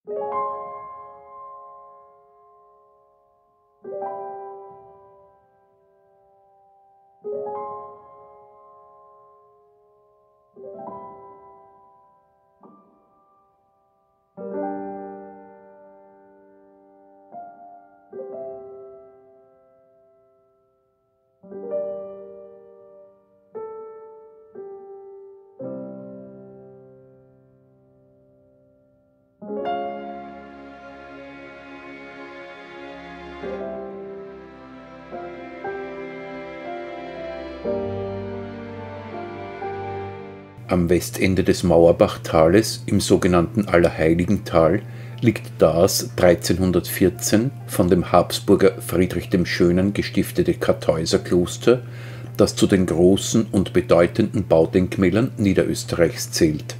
Am Westende des Mauerbach-Tales, im sogenannten Allerheiligental, liegt das 1314 von dem Habsburger Friedrich dem Schönen gestiftete Kartäuserkloster, das zu den großen und bedeutenden Baudenkmälern Niederösterreichs zählt.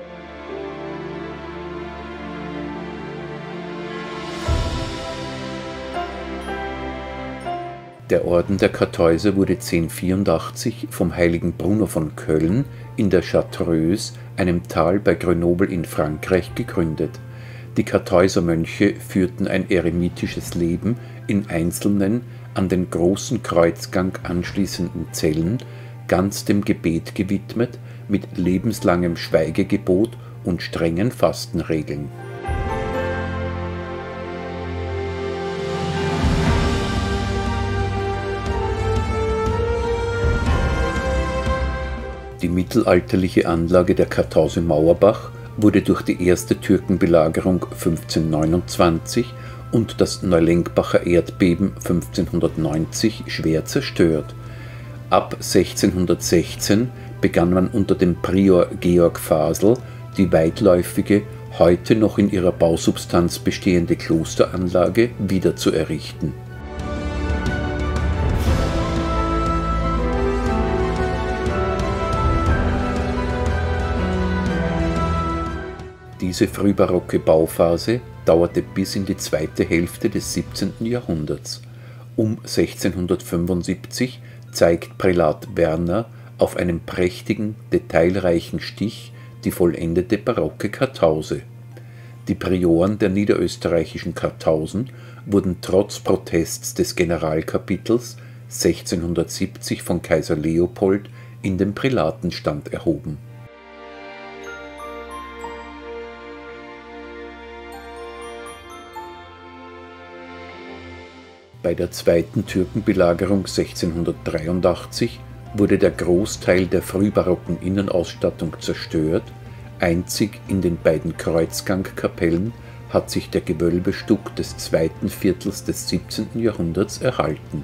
Der Orden der Kartäuser wurde 1084 vom heiligen Bruno von Köln in der Chartreuse, einem Tal bei Grenoble in Frankreich, gegründet. Die Kartäusermönche führten ein eremitisches Leben in einzelnen, an den großen Kreuzgang anschließenden Zellen, ganz dem Gebet gewidmet, mit lebenslangem Schweigegebot und strengen Fastenregeln. Die mittelalterliche Anlage der Kartause Mauerbach wurde durch die erste Türkenbelagerung 1529 und das Neulenkbacher Erdbeben 1590 schwer zerstört. Ab 1616 begann man unter dem Prior Georg Fasel die weitläufige, heute noch in ihrer Bausubstanz bestehende Klosteranlage wieder zu errichten. Diese frühbarocke Bauphase dauerte bis in die zweite Hälfte des 17. Jahrhunderts. Um 1675 zeigt Prälat Werner auf einem prächtigen, detailreichen Stich die vollendete barocke Kartause. Die Prioren der niederösterreichischen Kartausen wurden trotz Protests des Generalkapitels 1670 von Kaiser Leopold in den Prälatenstand erhoben. Bei der zweiten Türkenbelagerung 1683 wurde der Großteil der frühbarocken Innenausstattung zerstört, einzig in den beiden Kreuzgangkapellen hat sich der Gewölbestuck des zweiten Viertels des 17. Jahrhunderts erhalten.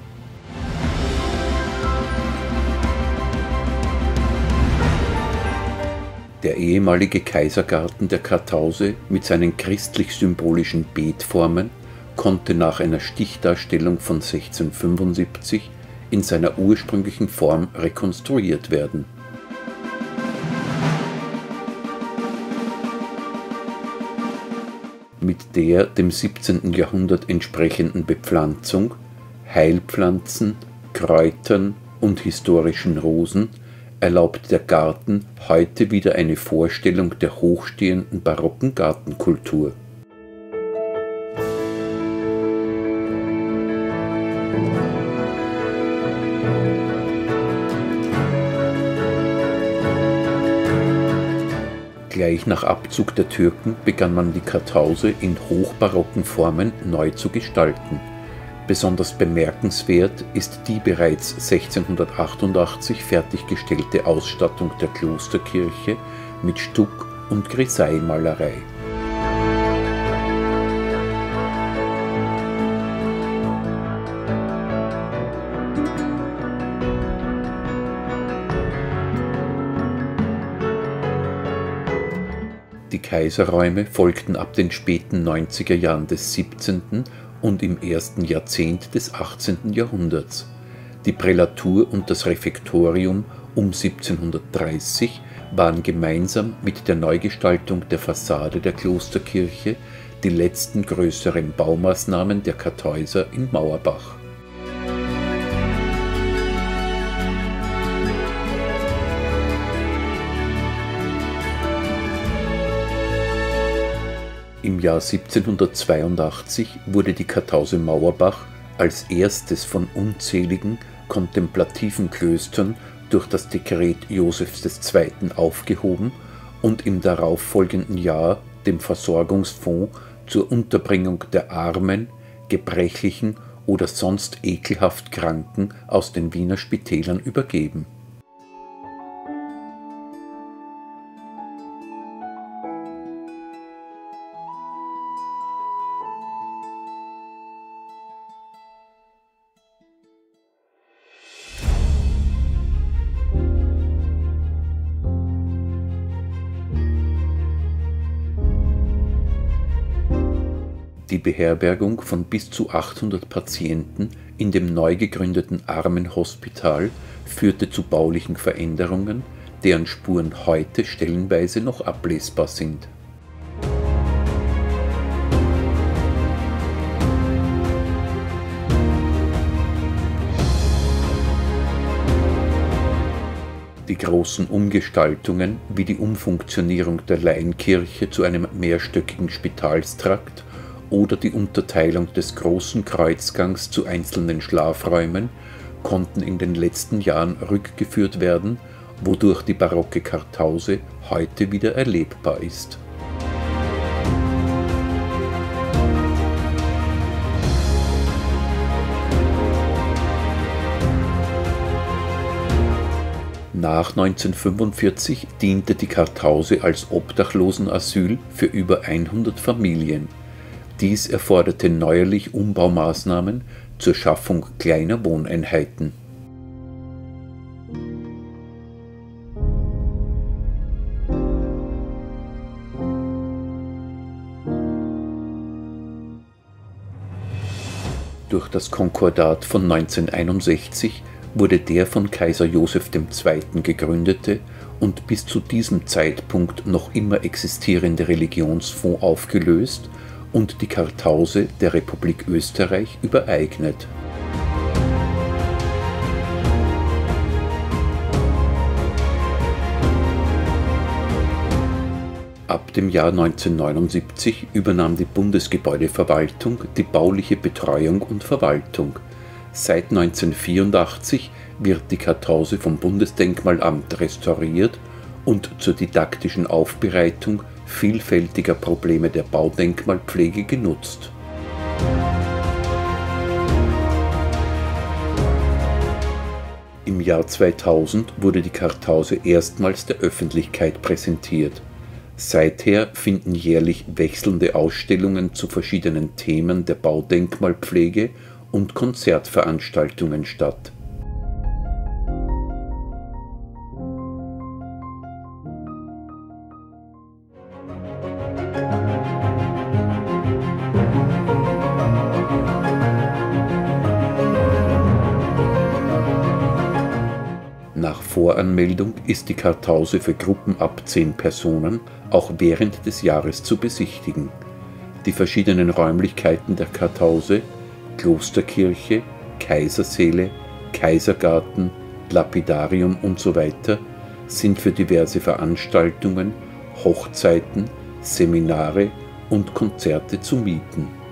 Der ehemalige Kaisergarten der Kartause mit seinen christlich-symbolischen Beetformen konnte nach einer Stichdarstellung von 1675 in seiner ursprünglichen Form rekonstruiert werden. Mit der dem 17. Jahrhundert entsprechenden Bepflanzung, Heilpflanzen, Kräutern und historischen Rosen erlaubt der Garten heute wieder eine Vorstellung der hochstehenden barocken Gartenkultur. Gleich nach Abzug der Türken begann man die Kartause in hochbarocken Formen neu zu gestalten. Besonders bemerkenswert ist die bereits 1688 fertiggestellte Ausstattung der Klosterkirche mit Stuck- und Grisaille-Malerei. Die Kaiserräume folgten ab den späten 90er Jahren des 17. und im ersten Jahrzehnt des 18. Jahrhunderts. Die Prälatur und das Refektorium um 1730 waren gemeinsam mit der Neugestaltung der Fassade der Klosterkirche die letzten größeren Baumaßnahmen der Kartäuser in Mauerbach. Im Jahr 1782 wurde die Kartause Mauerbach als erstes von unzähligen kontemplativen Klöstern durch das Dekret Josephs II. Aufgehoben und im darauffolgenden Jahr dem Versorgungsfonds zur Unterbringung der Armen, Gebrechlichen oder sonst ekelhaft Kranken aus den Wiener Spitälern übergeben. Die Beherbergung von bis zu 800 Patienten in dem neu gegründeten Armenhospital führte zu baulichen Veränderungen, deren Spuren heute stellenweise noch ablesbar sind. Die großen Umgestaltungen wie die Umfunktionierung der Laienkirche zu einem mehrstöckigen Spitalstrakt oder die Unterteilung des großen Kreuzgangs zu einzelnen Schlafräumen konnten in den letzten Jahren rückgeführt werden, wodurch die barocke Kartause heute wieder erlebbar ist. Nach 1945 diente die Kartause als Obdachlosenasyl für über 100 Familien. Dies erforderte neuerlich Umbaumaßnahmen zur Schaffung kleiner Wohneinheiten. Durch das Konkordat von 1961 wurde der von Kaiser Joseph II. Gegründete und bis zu diesem Zeitpunkt noch immer existierende Religionsfonds aufgelöst und die Kartause der Republik Österreich übereignet. Ab dem Jahr 1979 übernahm die Bundesgebäudeverwaltung die bauliche Betreuung und Verwaltung. Seit 1984 wird die Kartause vom Bundesdenkmalamt restauriert und zur didaktischen Aufbereitung vielfältiger Probleme der Baudenkmalpflege genutzt. Im Jahr 2000 wurde die Kartause erstmals der Öffentlichkeit präsentiert. Seither finden jährlich wechselnde Ausstellungen zu verschiedenen Themen der Baudenkmalpflege und Konzertveranstaltungen statt. Nach Voranmeldung ist die Kartause für Gruppen ab 10 Personen auch während des Jahres zu besichtigen. Die verschiedenen Räumlichkeiten der Kartause, Klosterkirche, Kaisersäle, Kaisergarten, Lapidarium usw. sind für diverse Veranstaltungen, Hochzeiten, Seminare und Konzerte zu mieten.